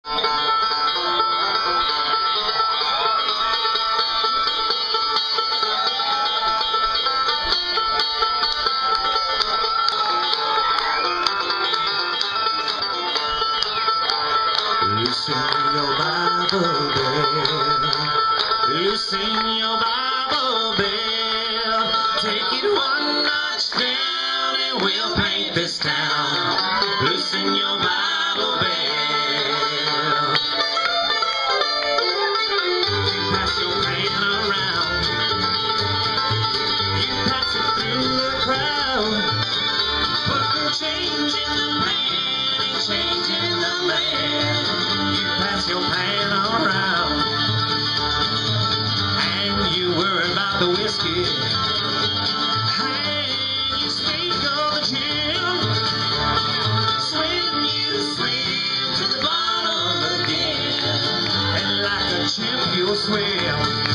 Loosen your Bible bell. Loosen your Bible bell. Take it one notch down and we'll paint this town. Loosen your Bible bell. You pass your pen around. You pass it through the crowd. But the change in the man ain't changing the man. Pass your pan around and you worry about the whiskey and you speak of the gin. You swim to the bottom again, and like a chimp you'll swim.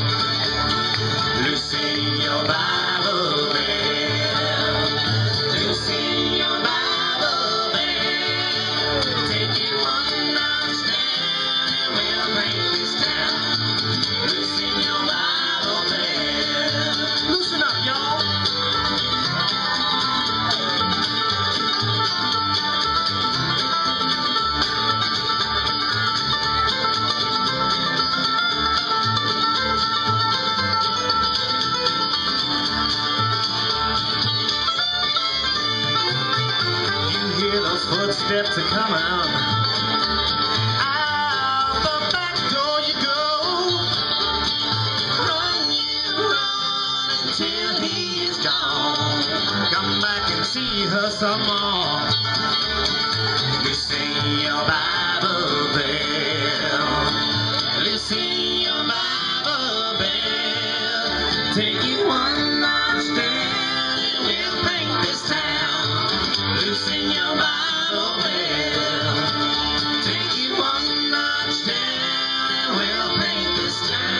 Loosen your Bible bell. Loosen your Bible bell. Take it one notch down. Loosen your Bible bell. Loosen up, y'all. You hear those footsteps are coming. Till he is gone, come back and see her some more. Loosen your Bible bell. Loosen your Bible bell. Take it one notch down and we'll paint this town. Loosen your Bible bell. Take it one notch down and we'll paint this town.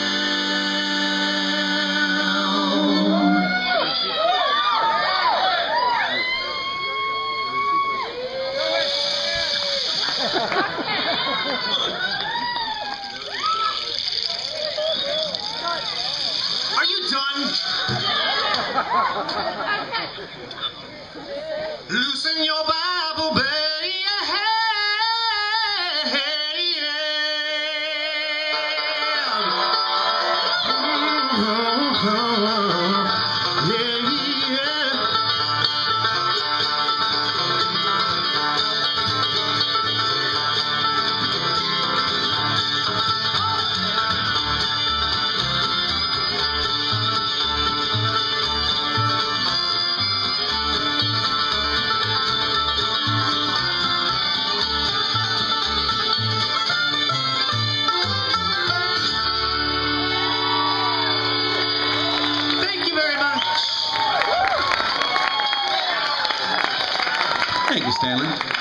Are you done? Loosen your Bible, baby. Thank you, Stanley.